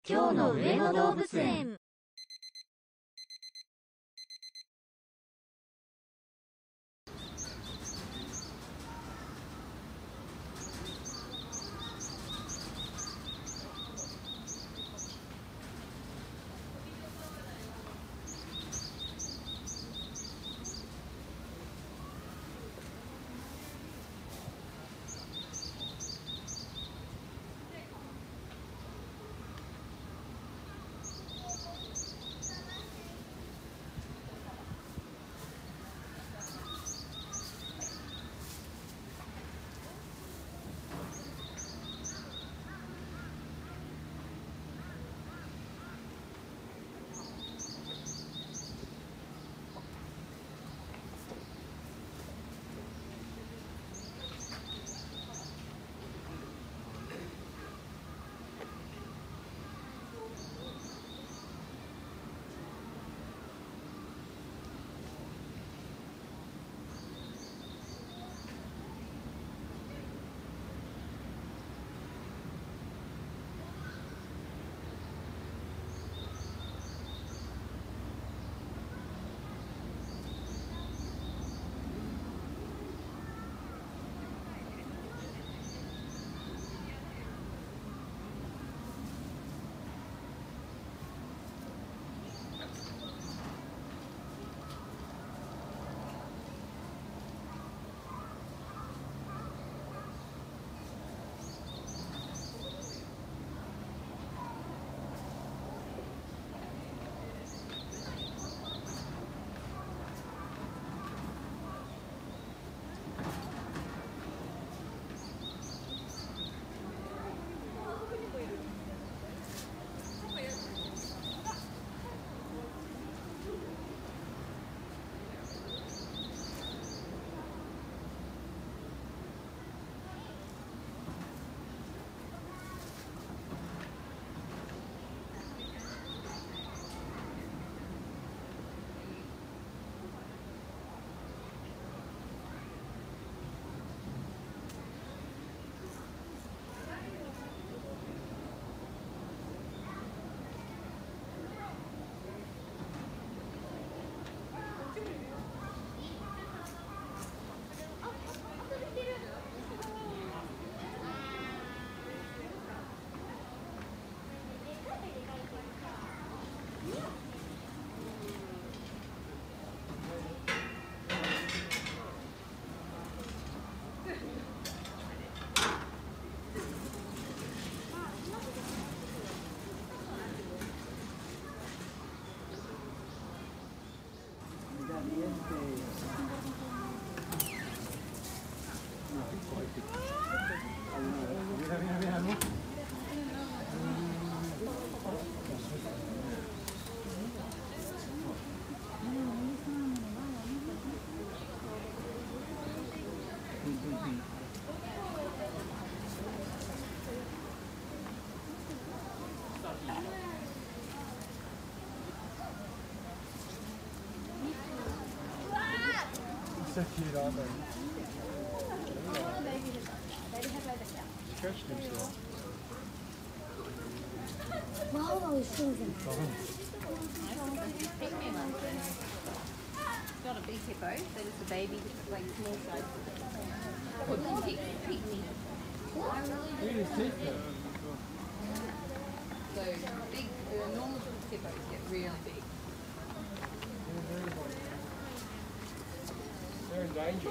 今日の上野動物園。 Wow, that was so good. Not a big hippo, so just a baby, just like small size. Oh, pygmy. So big, normal hippos get really big. They're endangered.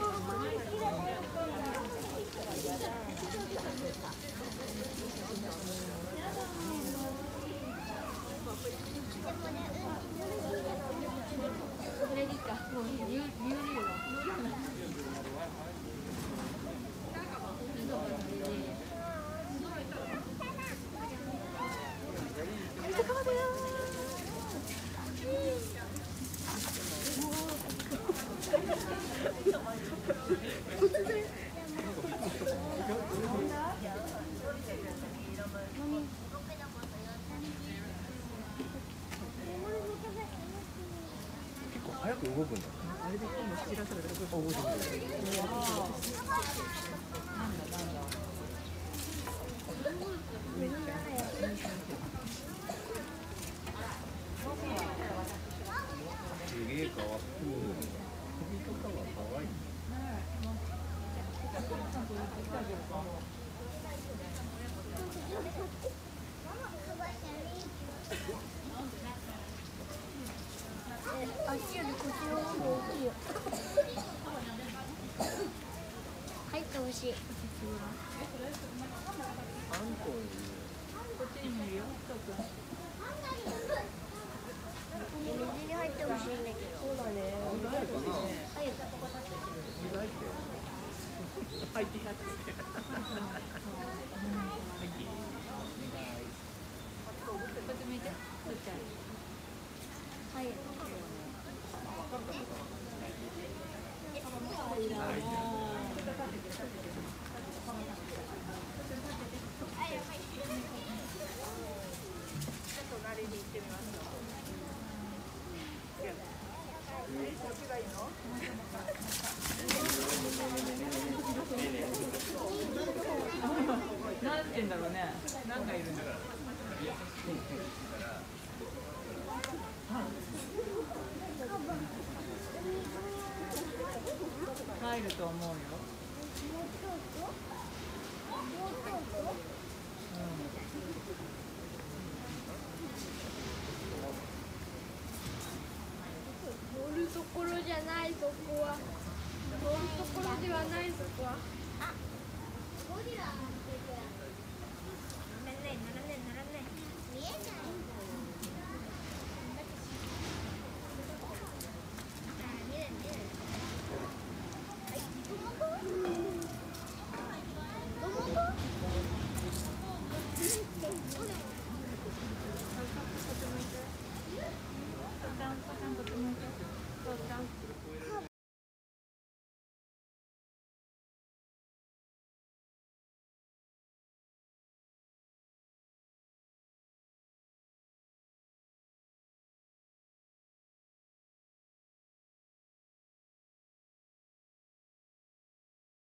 結構早く動くんだ。あれで今度知らせると動いてくる。なんだ。 足より腰の方が大きいよ。入ってほしい。 あんこ水に入ってほしいんだけど。そうだね。 水入るかな。 はい。 水入って。入ってやって。 はい。 何て言うんだろうね。何がいるんだろう。入ると思うよ。 乗るところじゃないそこは。乗るところではないそこは。あ、ゴリラ。